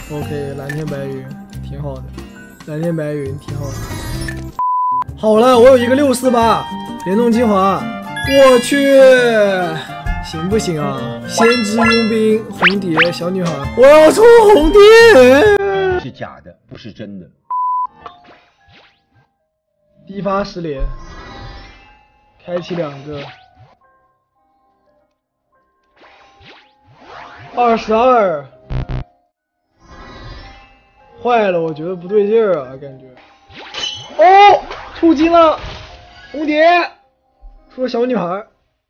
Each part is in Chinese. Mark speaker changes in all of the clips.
Speaker 1: OK， 蓝天白云挺好的，蓝天白云挺好的。好了，我有一个648联动精华，我去，行不行啊？先知佣兵红蝶小女孩，我要出红蝶，
Speaker 2: 是假的，不是真的。
Speaker 1: 低发10连，开启2个，22，坏了，我觉得不对劲儿啊，感觉。哦，出金了，红蝶，出了小女孩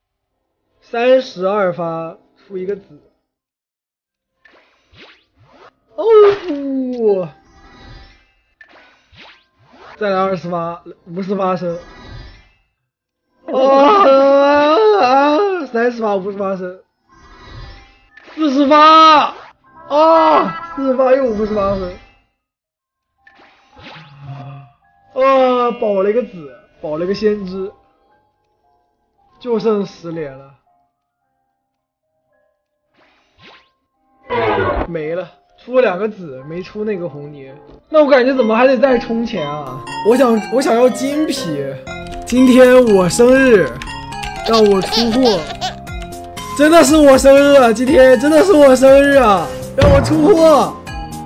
Speaker 1: ，32发出一个紫。哦不，再来20发，50发生。30发50发生，40发，40发又50发生。保了一个紫，保了个先知，就剩10连了，没了，出了2个紫，没出那个红蝶。那我感觉怎么还得再充钱啊？我想要金皮，今天我生日，让我出货，真的是我生日啊！今天真的是我生日啊！让我出货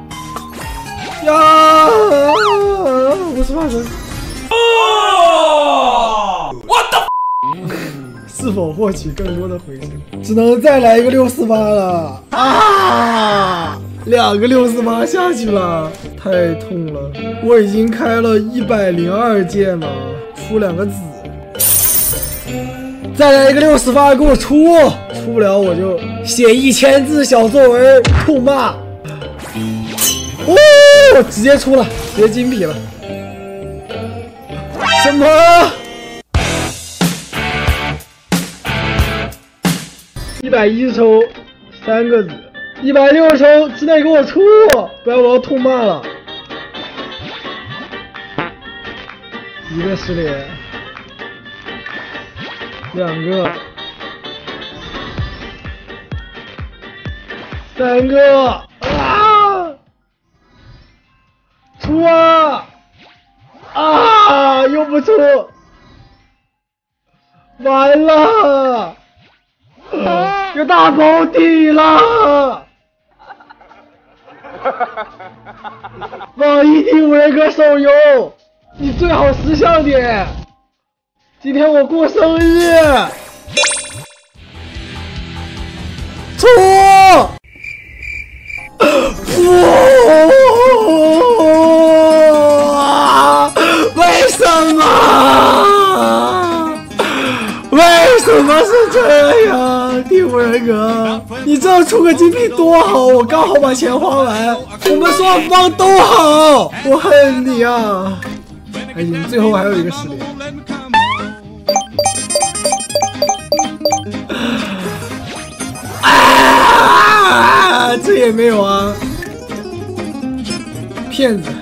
Speaker 1: 呀！50发生。What the？ 是否获取更多的回声？只能再来一个648了啊！2个648下去了，太痛了！我已经开了102件了，出2个紫，再来一个648给我出不了我就写1000字小作文痛骂。哦，直接出了，直接金皮了。什么？110抽3个紫，160抽之内给我出，不然我要痛骂了。1个10连，2个，3个啊！出啊！又不出，完了！有大保底了！网易第5人格手游，你最好识相点。今天我过生日，出！为什么？为什么是这样？第5人格，你这出个金币多好，我刚好把钱花完，我们双方都好，我恨你啊！还行，最后还有一个10连。这也没有啊，骗子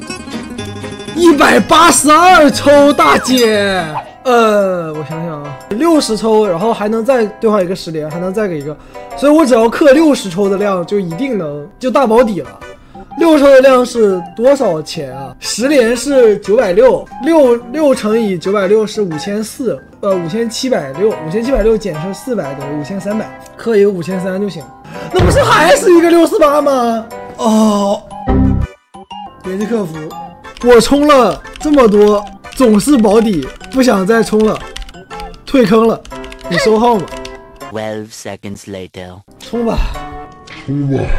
Speaker 1: ！182抽大姐，我想想啊，60抽，然后还能再兑换一个10连，还能再给一个，所以我只要氪60抽的量就一定能就大保底了。6抽的量是多少钱啊？10连是960，6乘以960是5400，5760，5760减成400等于5300，氪一个5300就行。那不是还是一个648吗？哦，点击客服，我充了这么多，总是保底，不想再充了，退坑了，你收号吗
Speaker 3: ？12 seconds later，
Speaker 1: 充吧，充吧。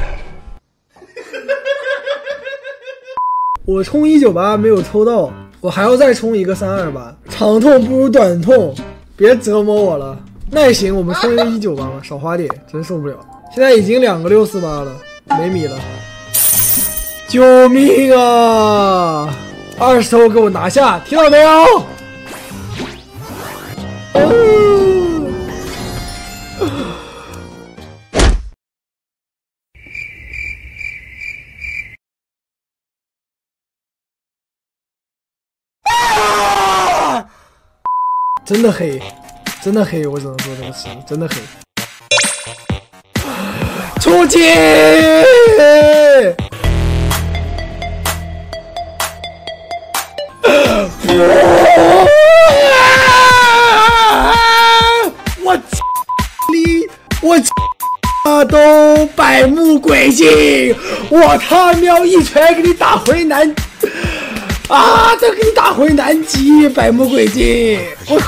Speaker 1: 我充198没有抽到，我还要再充一个328，长痛不如短痛，别折磨我了。那也行，我们充一个198吧，少花点，真受不了。现在已经2个648了，没米了，救命啊！20抽给我拿下，听到没有？真的黑，真的黑，我只能说这个词真的黑。出击！ 百目鬼镜，我他喵一拳给你打回南啊！再给你打回南极，百目鬼镜，我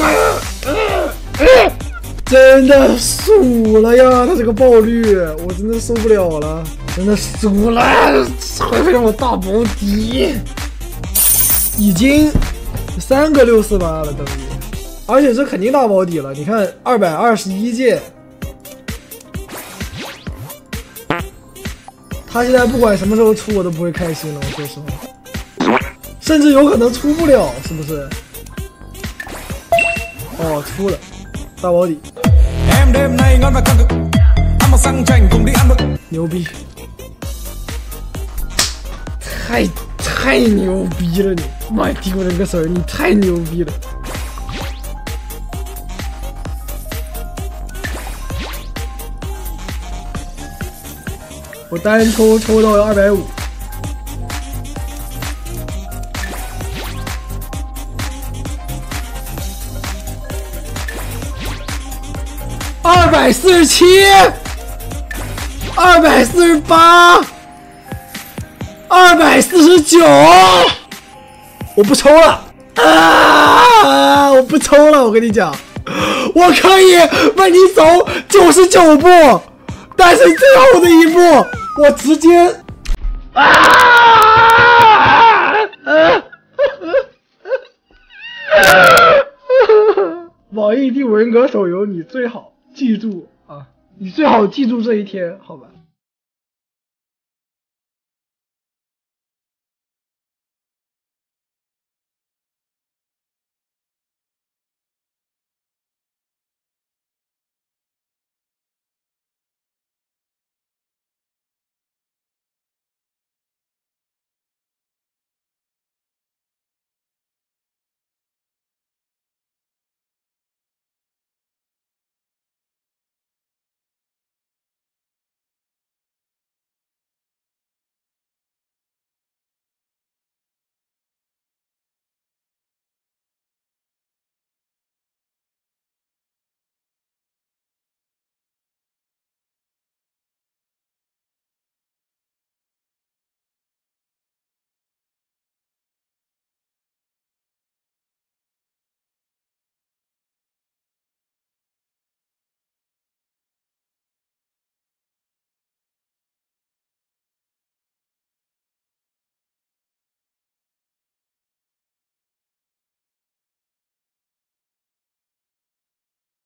Speaker 1: 真的输了呀！他这个爆率，我真的受不了了，真的输了，还会让我大保底，已经3个648了，等于，而且这肯定大保底了。你看221件，他现在不管什么时候出，我都不会开心了。我说实话，甚至有可能出不了，是不是？哦，出了，大保底。牛逼，太牛逼了你！妈，听我这个声儿，你太牛逼了！我单抽到250。247、248、249，我不抽了啊！我不抽了，我跟你讲，我可以为你走99步，但是最后的一步，我直接网易第5人格手游，你最好记住啊！你最好记住这一天，好吧？